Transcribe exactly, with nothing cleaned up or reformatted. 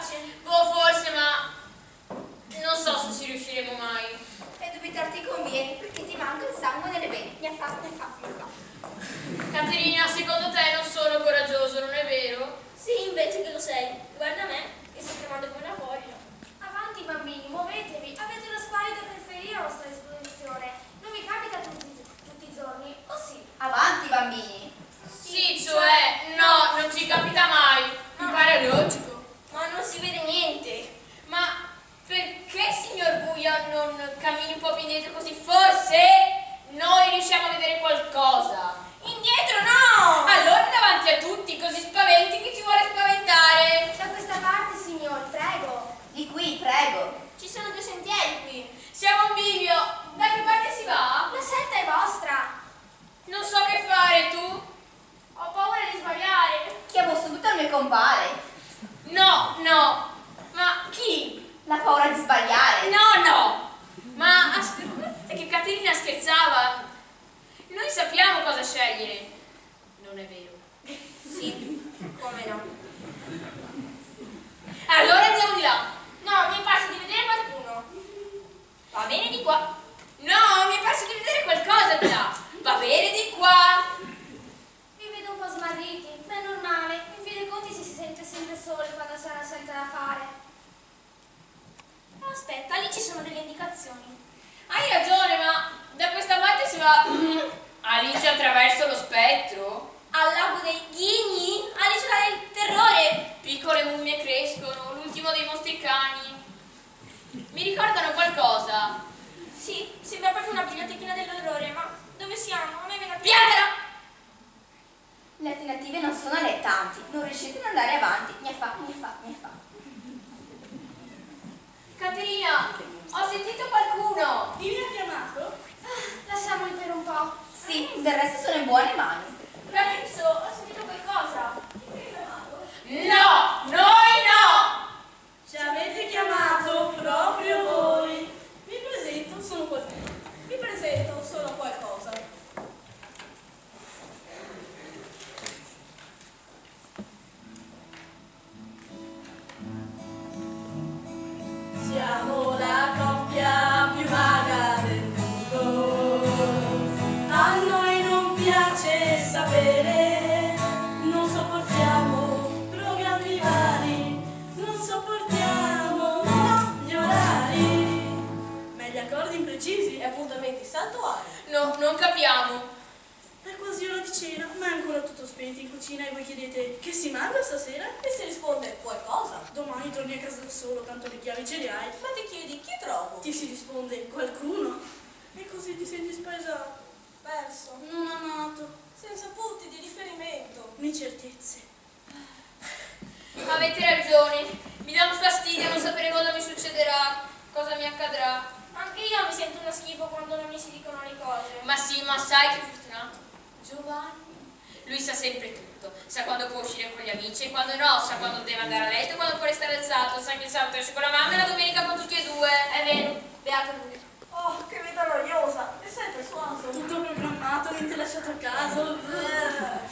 piace? Boh, forse, ma non so se ci riusciremo mai. E dubitarti conviene, perché ti manca il sangue nelle vene. Ne fa, ne fa, ne fa. Caterina, secondo te non sono coraggioso, non è vero? Sì, invece che lo sei. Guarda me, che sto tremando come una foglia. Avanti bambini, muovetevi. Avete una squalida preferita a vostra disposizione. Non vi capita tutti, tutti i giorni, o sì? Avanti bambini. Sì, cioè, no, non ci capita mai. Mi pare logico. Ma non si vede niente. Ma perché, signor Buio, non cammini un po' più indietro così forse noi riusciamo a vedere qualcosa? Indietro no! Allora davanti a tutti, così spaventi, chi ci vuole spaventare? Da questa parte, signori, prego. Di qui, prego. Ci sono due sentieri qui. Siamo un bivio, da che parte si va? La setta è vostra. Non so che fare, tu? Ho paura di sbagliare. Chiamo subito il mio compare. No, no, ma chi? La paura di sbagliare. No, no, ma guardate che Caterina scherzava. Noi sappiamo cosa scegliere. Non è vero? Sì, come no. Allora andiamo di là. No, mi è parso di vedere qualcuno. Va bene di qua. No, mi è parso di vedere qualcosa di là. Va bene di qua. Vi vedo un po' smarriti, ma è normale. In fin dei conti si sente sempre soli quando c'è una scelta da fare. Aspetta, lì ci sono delle indicazioni. Hai ragione, ma da questa parte si va Alice attraverso lo spettro. Al lago dei ghigni? All'isola del terrore? Piccole mummie crescono, l'ultimo dei mostri cani. Mi ricordano qualcosa. Sì, sembra proprio una bibliotechina dell'orrore, ma dove siamo? A me viene a Piantala! Le alternative non sono allettanti. Non riuscite ad andare avanti. Ne fa, ne fa, ne fa. Caterina, ho sentito qualcuno. Chi mi ha chiamato? Ah, lasciamoli per un po'. Sì, del resto sono in buone mani. Ragazzo, ho sentito qualcosa. No, noi no. Ci avete chiamato proprio voi. Mi presento, sono qualcuno. Mi presento, sono qualcosa. Siamo la coppia più maga del mondo. A noi non piace sapere, non sopportiamo programmi vari, non sopportiamo no, gli orari. Ma gli accordi imprecisi e appuntamenti saltuari. No, non capiamo. È quasi ora di cena, ma è ancora tutto spento in cucina e voi chiedete che si mangia stasera? E si risponde qualcosa. Domani torni a casa da solo, tanto le chiavi ce le hai. Ma ti chiedi chi trovo? Ti si risponde qualcuno. E così ti senti spaesato, perso, non amato, senza punti di riferimento, né certezze. Avete ragione. Mi dà un fastidio non sapere cosa mi succederà, cosa mi accadrà. Anche io mi sento uno schifo quando non mi si dicono le cose. Ma sì, ma sai che fortunato? Giovanni. Lui sa sempre tutto. Sa quando può uscire con gli amici e quando no. Sa quando deve andare a letto e quando può restare alzato. Sa che il sabato esce con la mamma e la domenica con tutti e due. È vero, beato lui. Oh, che vita noiosa! E sei persuaso? Tutto programmato, niente lasciato a caso. Eh.